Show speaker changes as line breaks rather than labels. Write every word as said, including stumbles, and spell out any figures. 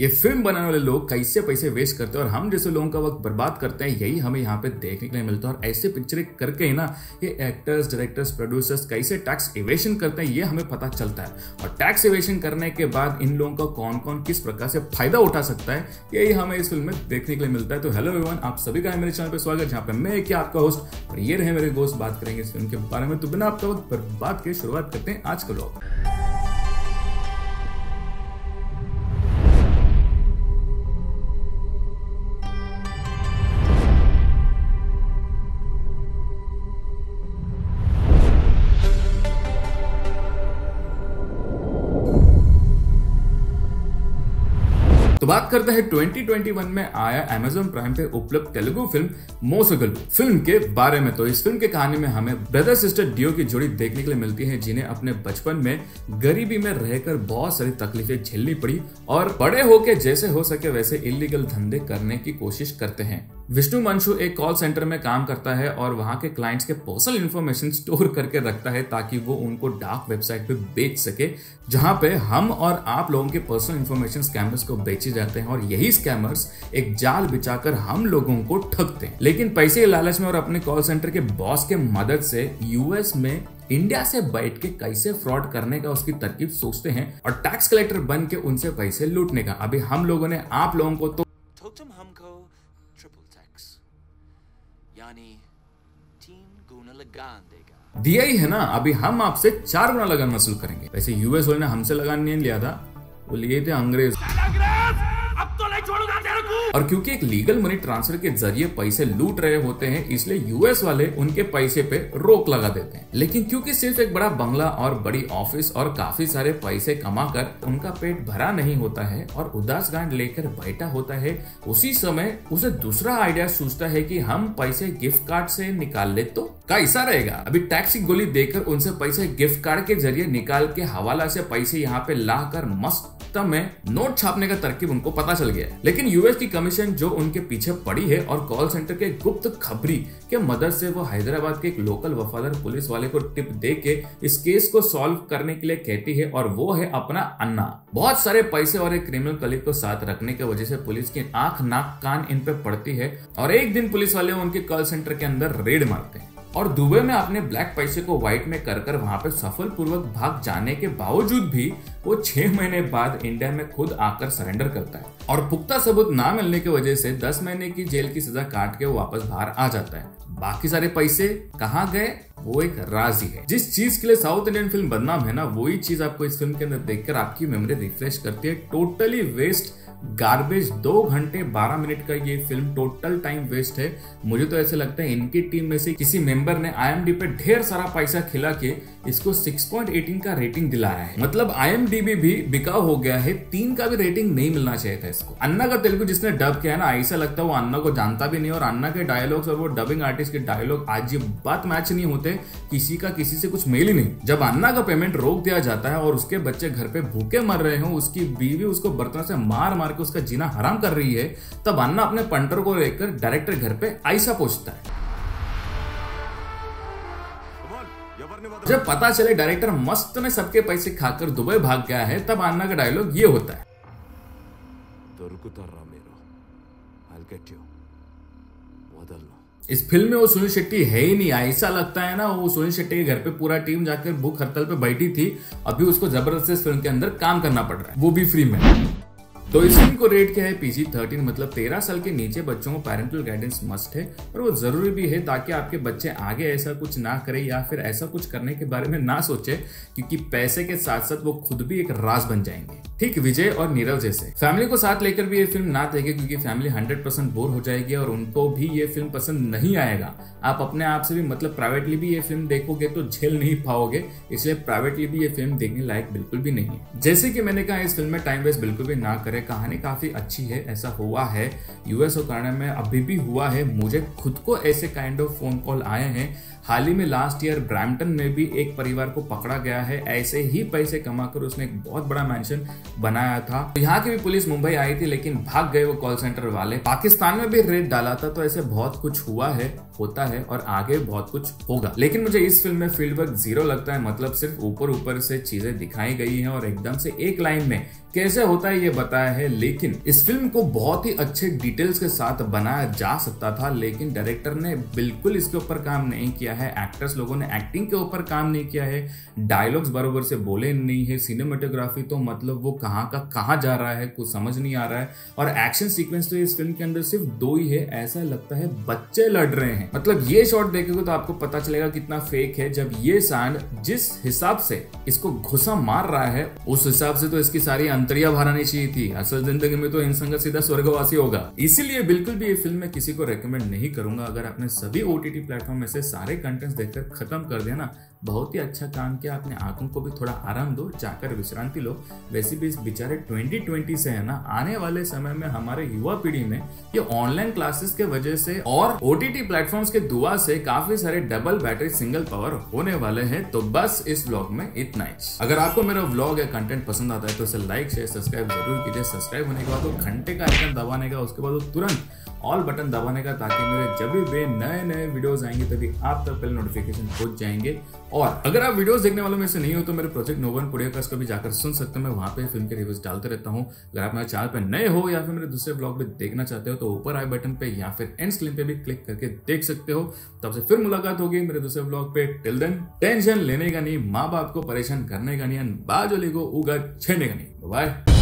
ये फिल्म बनाने वाले लोग कैसे पैसे वेस्ट करते हैं और हम जैसे लोगों का वक्त बर्बाद करते हैं, यही हमें यहाँ पे देखने के लिए मिलता है। और ऐसे पिक्चरें करके ही ना ये एक्टर्स, डायरेक्टर्स, प्रोड्यूसर्स कैसे टैक्स इवेशन करते हैं ये हमें पता चलता है। और टैक्स इवेशन करने के बाद इन लोगों का कौन कौन किस प्रकार से फायदा उठा सकता है, यही हमें इस फिल्म में देखने के लिए मिलता है। तो हेलो एवरीवन, आप सभी का मेरे चैनल पे स्वागत है, जहाँ पे मैं क्या आपका होस्ट और ये रहे मेरे दोस्त बात करेंगे इस फिल्म के बारे में। तो बिना आपका वक्त बर्बाद के शुरुआत करते हैं आज का व्लॉग। तो बात करते हैं ट्वेंटी ट्वेंटी वन में आया अमेज़न प्राइम पे उपलब्ध तेलुगु फिल्म मोसगलु फिल्म के बारे में। तो इस फिल्म के कहानी में हमें ब्रदर सिस्टर डियो की जोड़ी देखने के लिए मिलती है, जिन्हें अपने बचपन में गरीबी में रहकर बहुत सारी तकलीफें झेलनी पड़ी और बड़े होकर जैसे हो सके वैसे इलीगल धंधे करने की कोशिश करते हैं। विष्णु मंशु एक कॉल सेंटर में काम करता है और वहां के क्लाइंट्स के पर्सनल इंफॉर्मेशन स्टोर करके रखता है ताकि वो उनको डार्क वेबसाइट पे बेच सके, जहां पे हम और आप लोगों के पर्सनल इंफॉर्मेशन स्कैमर्स को बेचे जाते हैं। और यही स्कैमर्स एक जाल बिछाकर हम लोगों को ठगते हैं, लेकिन पैसे के लालच में और अपने कॉल सेंटर के बॉस के मदद से यूएस में इंडिया से बैठ के कैसे फ्रॉड करने का उसकी तरकीब सोचते हैं और टैक्स कलेक्टर बन के उनसे पैसे लूटने का। अभी हम लोगों ने आप लोगों को तो
तुम हमको ट्रिपल टैक्स यानी तीन गुना लगान देगा
दिया ही है ना, अभी हम आपसे चार गुना लगान वसूल करेंगे। वैसे यूएस वाले ने हमसे लगान नहीं लिया था, वो लिए थे अंग्रेज।
अब तो नहीं छोड़ूंगा तेरे को।
और क्योंकि एक लीगल मनी ट्रांसफर के जरिए पैसे लूट रहे होते हैं, इसलिए यूएस वाले उनके पैसे पे रोक लगा देते हैं। लेकिन क्योंकि सिर्फ एक बड़ा बंगला और बड़ी ऑफिस और काफी सारे पैसे कमाकर उनका पेट भरा नहीं होता है और उदास गांड लेकर बैठा होता है, उसी समय उसे दूसरा आइडिया सूझता है कि हम पैसे गिफ्ट कार्ड से निकाल ले तो कैसा रहेगा। अभी टैक्स की गोली देकर उनसे पैसे गिफ्ट कार्ड के जरिए निकाल के हवाला से पैसे यहाँ पे लाकर मस्त में नोट छापने का तरकीब उनको पता चल गया है। लेकिन यूएस की कमीशन जो उनके पीछे पड़ी है और कॉल सेंटर के गुप्त खबरी के मदद से वो हैदराबाद के एक लोकल वफादार पुलिस वाले को टिप दे के इस केस को सॉल्व करने के लिए कहती है, और वो है अपना अन्ना। बहुत सारे पैसे और एक क्रिमिनल कलीग को साथ रखने की वजह से पुलिस की आंख नाक कान इन पे पड़ती है और एक दिन पुलिस वाले उनके कॉल सेंटर के अंदर रेड मारते हैं और दुबई में अपने ब्लैक पैसे को व्हाइट में कर कर वहां पे सफल पूर्वक भाग जाने के बावजूद भी वो छह महीने बाद इंडिया में खुद आकर सरेंडर करता है और पुख्ता सबूत ना मिलने की वजह से दस महीने की जेल की सजा काट के वो वापस बाहर आ जाता है। बाकी सारे पैसे कहाँ गए वो एक राज ही है। जिस चीज के लिए साउथ इंडियन फिल्म बदनाम है ना, वही चीज आपको इस फिल्म के अंदर देखकर आपकी मेमोरी रिफ्रेश करती है। टोटली वेस्ट गार्बेज, दो घंटे बारह मिनट का ये फिल्म टोटल टाइम वेस्ट है। मुझे तो ऐसे लगता है इनकी टीम में से किसी मेंबर ने आईएमडी पे ढेर सारा पैसा खिला के इसको सिक्स पॉइंट वन एट का रेटिंग दिलाया है। मतलब आईएमडीबी भी बिकाऊ हो गया है, तीन का भी रेटिंग नहीं मिलना चाहिए था इसको। अन्ना का तेलुगु जिसने डब किया है ना, ऐसा लगता है वो अन्ना को जानता भी नहीं और अन्ना के डायलॉग्स और वो डबिंग आर्टिस्ट के डायलॉग आज ये बात मैच नहीं होते, किसी का किसी से कुछ मेल ही नहीं। जब अन्ना का पेमेंट रोक दिया जाता है और उसके बच्चे घर पे भूखे मर रहे हो, उसकी बीवी उसको बर्तन से मार मार के उसका जीना हराम कर रही है, तब अन्ना अपने पंटर को लेकर डायरेक्टर घर पे ऐसा पहुंचता है। जब पता चले डायरेक्टर मस्त में सबके पैसे खाकर दुबई भाग गया है, तब अन्ना का डायलॉग ये होता है, इस फिल्म में वो सुनील शेट्टी है ही नहीं। ऐसा लगता है ना वो सुनील शेट्टी के घर पे पूरा टीम जाकर भूख हड़ताल पे बैठी थी, अभी उसको जबरदस्ती इस फिल्म के अंदर काम करना पड़ रहा है, वो भी फ्री में। तो इस फिल्म को रेट किया है पीजी थर्टीन, मतलब तेरह साल के नीचे बच्चों को पैरेंटल गाइडेंस मस्ट है और वो जरूरी भी है ताकि आपके बच्चे आगे ऐसा कुछ ना करें या फिर ऐसा कुछ करने के बारे में ना सोचे, क्योंकि पैसे के साथ साथ वो खुद भी एक राज बन जाएंगे। ठीक विजय और नीरव जैसे। फैमिली को साथ लेकर भी ये फिल्म ना देखे, क्योंकि फैमिली हंड्रेड परसेंट बोर हो जाएगी और उनको भी ये फिल्म पसंद नहीं आएगा। आप अपने आप से भी मतलब प्राइवेटली भी ये फिल्म देखोगे तो झेल नहीं पाओगे, इसलिए प्राइवेटली भी ये फिल्म देखने लायक बिल्कुल भी नहीं है। जैसे कि मैंने कहा, इस फिल्म में टाइम वेस्ट बिल्कुल भी ना करे, कहानी काफी अच्छी है। ऐसा हुआ है यूएस और कनाडा में, अभी भी हुआ है, मुझे खुद को ऐसे काइंड ऑफ फोन कॉल आए हैं। हाल ही में लास्ट ईयर ब्रैम्पटन में भी एक परिवार को पकड़ा गया है, ऐसे ही पैसे कमाकर उसने एक बहुत बड़ा मैंशन बनाया था। तो यहाँ की भी पुलिस मुंबई आई थी, लेकिन भाग गए वो कॉल सेंटर वाले। पाकिस्तान में भी रेड डाला था, तो ऐसे बहुत कुछ हुआ है। होता है और आगे बहुत कुछ होगा। लेकिन मुझे इस फिल्म में फील्ड वर्क जीरो लगता है, मतलब सिर्फ ऊपर ऊपर से चीजें दिखाई गई हैं और एकदम से एक लाइन में कैसे होता है ये बताया है। लेकिन इस फिल्म को बहुत ही अच्छे डिटेल्स के साथ बनाया जा सकता था, लेकिन डायरेक्टर ने बिल्कुल इसके ऊपर काम नहीं किया है, एक्टर्स लोगों ने एक्टिंग के ऊपर काम नहीं किया है, डायलॉग्स बरोबर से बोले नहीं है, सिनेमेटोग्राफी तो मतलब वो कहाँ का कहाँ जा रहा है कुछ समझ नहीं आ रहा है, और एक्शन सीक्वेंस तो इस फिल्म के अंदर सिर्फ दो ही है, ऐसा लगता है बच्चे लड़ रहे हैं। मतलब ये शॉट देखेंगे तो आपको पता चलेगा कितना फेक है, जब ये सांड जिस हिसाब से इसको घुसा मार रहा है उस हिसाब से तो इसकी सारी अंतरिया बाहर आनी चाहिए थी। असल जिंदगी में तो इंसान का सीधा स्वर्गवासी होगा। इसीलिए बिल्कुल भी ये फिल्म मैं किसी को रेकमेंड नहीं करूंगा। अगर आपने सभी ओटीटी प्लेटफॉर्म में से सारे कंटेंट्स देखकर खत्म कर दिया ना, बहुत ही अच्छा काम किया, अपने आंखों को भी थोड़ा आराम दो, जाकर विश्रांति लो। वैसे भी इस बेचारे ट्वेंटी ट्वेंटी से है ना, आने वाले समय में हमारे युवा पीढ़ी में ये ऑनलाइन क्लासेस के वजह से और ओटीटी प्लेटफॉर्म्स के दुआ से काफी सारे डबल बैटरी सिंगल पावर होने वाले हैं। तो बस इस व्लॉग में इतना ही। अगर आपको मेरा व्लॉग या कंटेंट पसंद आता है तो इसे लाइक शेयर सब्सक्राइब जरूर कीजिए। सब्सक्राइब होने के बाद वो घंटे का आइकन दबाने का, उसके बाद वो तुरंत ऑल बटन दबाने का, ताकि मेरे जब भी नए नए वीडियोस आएंगे तभी आप तक पहले नोटिफिकेशन पहुंच जाएंगे। और अगर आप वीडियोस देखने वालों में से नहीं हो तो मेरे प्रोजेक्ट नोवन पॉडकास्ट को भी जाकर सुन सकते हो। मैं वहां पे फिल्म के रिव्यूज डालते रहता हूं। अगर आप मेरे चैनल पे नए हो या फिर मेरे दूसरे ब्लॉग पे देखना चाहते हो तो ऊपर आई बटन पे या फिर एंड स्क्रीन पे भी क्लिक करके देख सकते हो। तो आपसे फिर मुलाकात होगी मेरे दूसरे ब्लॉग पे। टिल देन टेंशन लेने का नहीं, माँ बाप को परेशान करने का नहीं, बाजोली को उगा छेड़ने का नहीं। बाय।